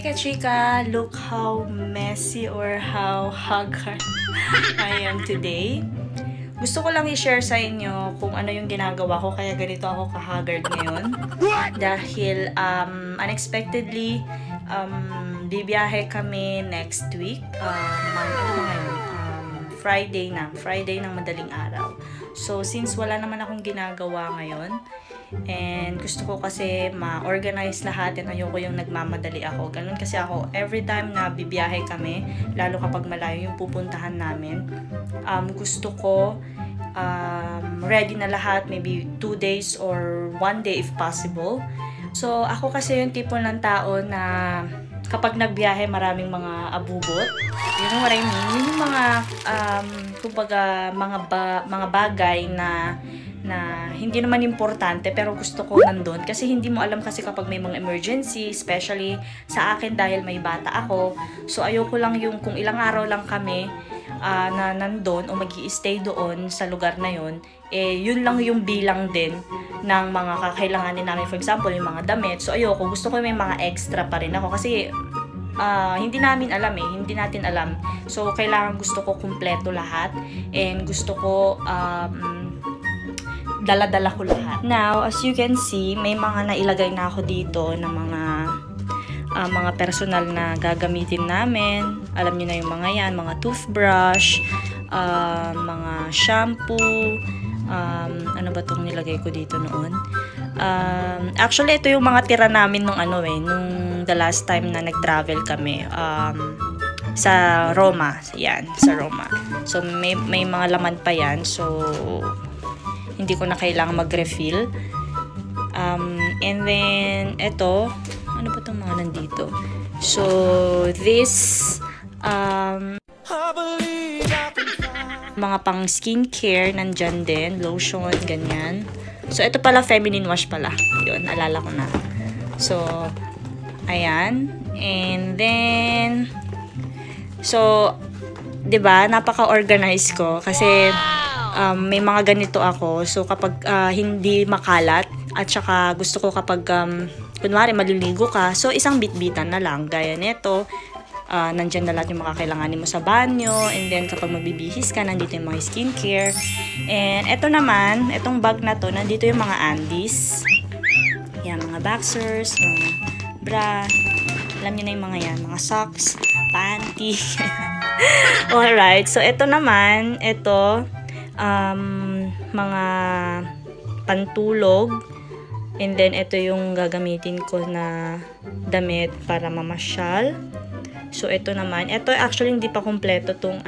Hey Kachika, look how messy or how haggard I am today. Gusto ko lang i-share sa inyo kung ano yung ginagawa ko kaya ganito ako ka-haggard ngayon. Dahil unexpectedly, bibiyahe kami next week. Friday ng madaling araw. So, since wala naman akong ginagawa ngayon, and gusto ko kasi ma-organize lahat and ayoko yung nagmamadali ako. Ganun kasi ako, every time na bibiyahe kami, lalo kapag malayo yung pupuntahan namin, gusto ko ready na lahat, maybe 2 days or 1 day if possible. So, ako kasi yung tipo ng tao na kapag nagbiyahe, maraming mga abubot. You know what I mean? Yun yung mga, kumbaga, mga bagay na hindi naman importante pero gusto ko nandun kasi hindi mo alam kasi kapag may mga emergency, especially sa akin dahil may bata ako, so ayoko lang yung kung ilang araw lang kami na nandun o magi-stay doon sa lugar na yun, yun lang yung bilang din ng mga kakailanganin namin, for example yung mga damit. So ayoko, gusto ko may mga extra pa rin ako kasi hindi natin alam, so kailangan gusto ko kumpleto lahat and gusto ko dala-dala ko lahat. Now, as you can see, may mga nailagay na ako dito na mga personal na gagamitin namin. Alam niyo na yung mga yan, mga toothbrush, mga shampoo, ano ba itong nilagay ko dito noon? Actually, ito yung mga tira namin nung the last time na nag-travel kami. Sa Roma. Yan, sa Roma. So, may mga laman pa yan. So, hindi ko na kailangan mag-refill. And then, ito, ano ba itong mga nandito? So, this, mga pang skincare, nandyan din, lotion, ganyan. So, ito pala, feminine wash pala. Yun, alala ko na. So, ayan. And then, so, 'di ba, napaka-organize ko kasi may mga ganito ako. So kapag hindi makalat at saka gusto ko kapag kunwari maliligo ka, so isang bitbitan na lang gaya nito. Nandiyan na lahat yung mga kailanganin mo sa banyo, and then kapag magbibihis ka, nandito yung mga skincare. And eto naman, etong bag na to, nandito yung mga undies. Yan, mga boxers, mga bra. Alam niyo na yung mga yan, mga socks, panty. Alright, so ito naman, mga pantulog. And then, ito yung gagamitin ko na damit para mamasyal. So, ito naman. Ito actually hindi pa kompleto tong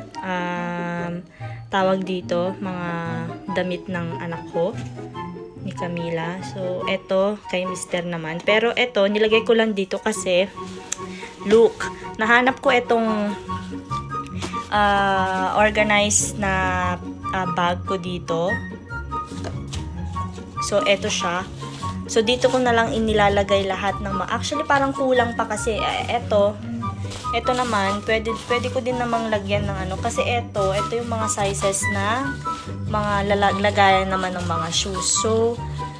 tawag dito, mga damit ng anak ko ni Camila. So, ito kay Mr. naman. Pero ito, nilagay ko lang dito kasi look, nahanap ko itong organized na bag ko dito. So, ito siya. So, dito ko na lang inilalagay lahat ng actually, parang kulang pa kasi ito naman, pwede ko din namang lagyan ng kasi ito yung mga sizes na mga lagayan naman ng mga shoes. So,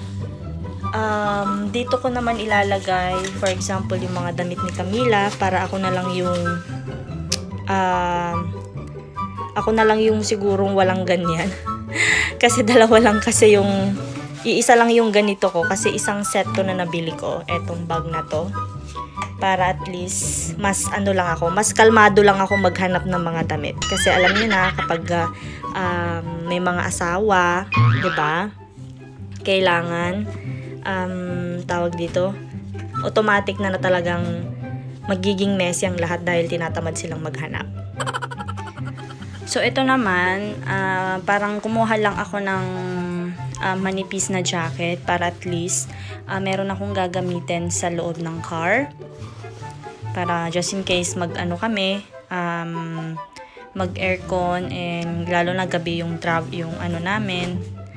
dito ko naman ilalagay, for example, yung mga damit ni Camila para ako na lang yung sigurong walang ganyan. Kasi dalawa lang kasi iisa lang yung ganito ko kasi isang set to na nabili ko, etong bag na to. Para at least mas mas kalmado lang ako maghanap ng mga damit. Kasi alam niyo na kapag may mga asawa, 'di ba? Kailangan tawag dito, automatic na talagang magiging messy ang lahat dahil tinatamad silang maghanap. So, ito naman, parang kumuha lang ako ng manipis na jacket para at least meron akong gagamitin sa loob ng car. Para just in case kami, mag-aircon and lalo na gabi yung namin,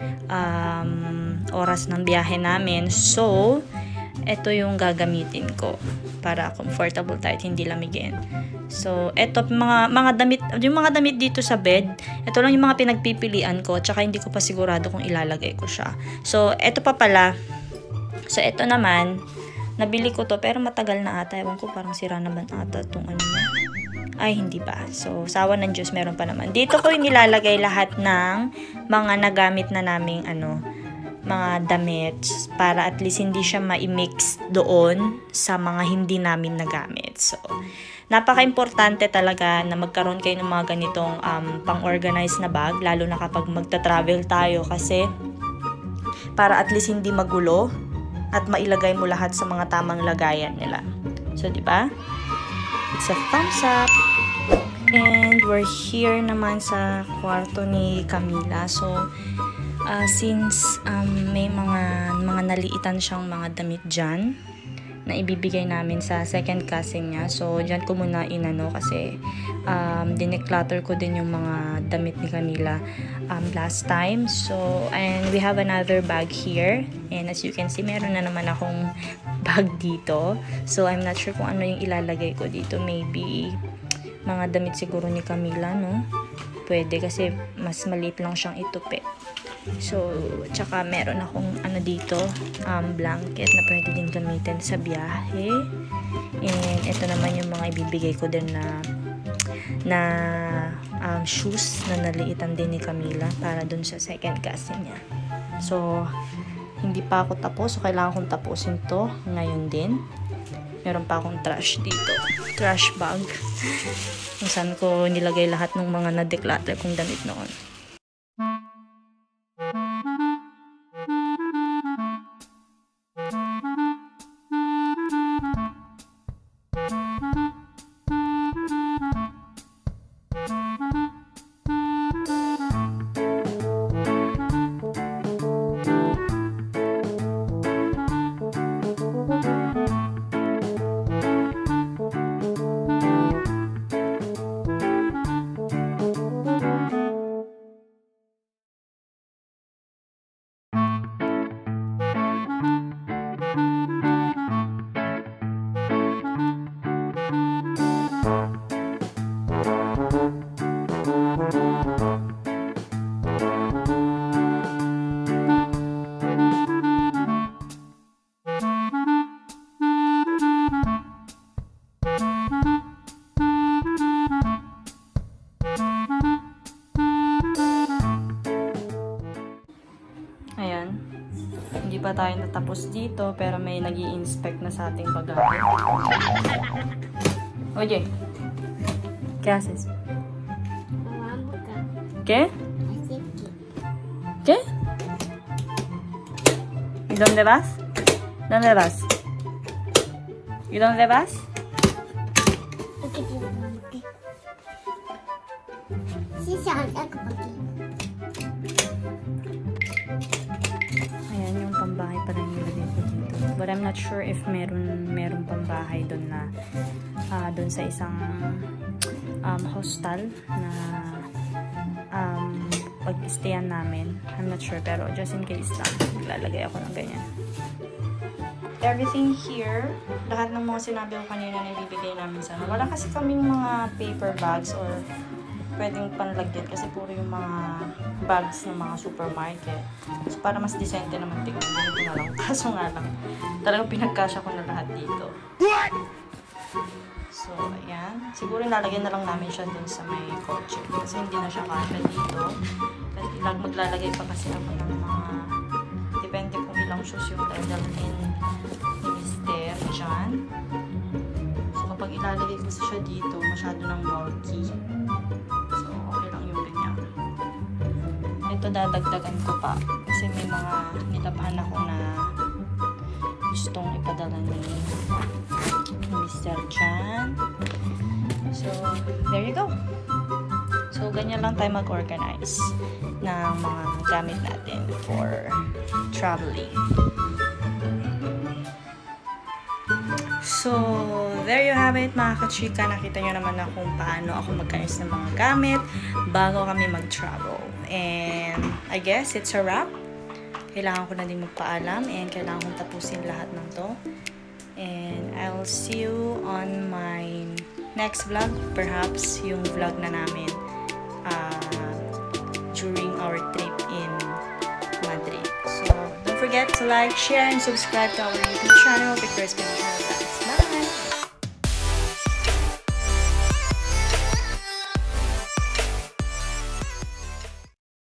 oras ng biyahe namin. So, ito yung gagamitin ko para comfortable tayo at hindi lamigin. So, ito mga damit, yung mga damit dito sa bed, ito lang yung mga pinagpipilian ko, tsaka hindi ko pa sigurado kung ilalagay ko siya. So, ito pa pala. So, ito naman, Nabili ko to pero matagal na ata. Ewan ko, parang sira naman ata itong ano niya. Ay, hindi pa. So, sawa ng Diyos, meron pa naman. Dito ko yung nilalagay lahat ng mga nagamit na naming mga damit para at least hindi siya ma-mix doon sa mga hindi namin nagamit. So, napaka-importante talaga na magkaroon kayo ng mga ganitong pang-organize na bag, lalo na kapag magta-travel tayo kasi para at least hindi magulo at mailagay mo lahat sa mga tamang lagayan nila. So, di ba? It's a thumbs up. And we're here naman sa kwarto ni Camila. So, since may mga naliitan siyang mga damit dyan na ibibigay namin sa second cousin niya. So, dyan ko muna inano kasi dineclutter ko din yung mga damit ni Camila last time. So, and we have another bag here. And as you can see, meron na naman akong bag dito. So, I'm not sure kung ano yung ilalagay ko dito. Maybe mga damit siguro ni Camila, no? Pwede kasi mas maliit lang siyang itupi. So, tsaka meron akong dito, blanket na pwede din gamitin sa biyahe. And ito naman yung mga ibibigay ko din na shoes na naliitan din ni Camila para dun sa second cousin niya. So, hindi pa ako tapos. So, kailangan kong tapusin to ngayon din. Meron pa akong trash dito. Trash bag. Kung saan ko nilagay lahat ng mga na-declutter kong damit noon. Ayan. Hindi pa tayo natapos dito, pero may nag-i-inspect na sa ating bagahe. Oye, ¿qué haces? ¿Qué? ¿Qué? ¿Y dónde vas? ¿Dónde vas? ¿Y dónde vas? Ayan yung pambahay pa rin nilagay ko dito. But I'm not sure if meron pambahay doon na doon sa isang hostel na pag-stayan namin. I'm not sure, pero just in case lang, lalagay ako ng ganyan. Everything here, lahat ng mga sinabi ko kanina na ibibigay namin sa wala kasi kaming mga paper bags or pwedeng panlagyan kasi puro yung mga bags ng mga supermarket. So, para mas decente naman tingnan. Ganito na lang. Kaso nga lang, talagang pinagkasya ko na lahat dito. So, ayan. Siguro lalagyan na lang namin siya dun sa may kotse. Kasi hindi na siya kasya dito. Kasi maglalagay pa kasi ako ng mga depende kung ilang shoes yung dadalhin ni Mister dyan. So, kapag ilalagay ko siya dito, masyado ng bulky. So, okay lang yung ganyan. Ito dadagdagan ko pa. Kasi may mga nilabhan ako na gustong ipadala ni Mr. Chan. So, there you go. So, ganyan lang tayo mag-organize ng mga gamit natin for traveling. So, there you have it mga kachika. Nakita nyo naman na kung paano ako mag-ayos ng mga gamit bago kami mag-travel. And I guess it's a wrap. Kailangan ko na din magpaalam and kailangan kong tapusin lahat ng to. And I'll see you on my next vlog. Perhaps yung vlog na namin during our trip in Madrid. So, don't forget forget to like, share, and subscribe to our YouTube channel, Victor's Pinoy